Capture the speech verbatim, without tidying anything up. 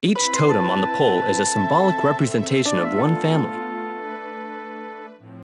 Each totem on the pole is a symbolic representation of one family.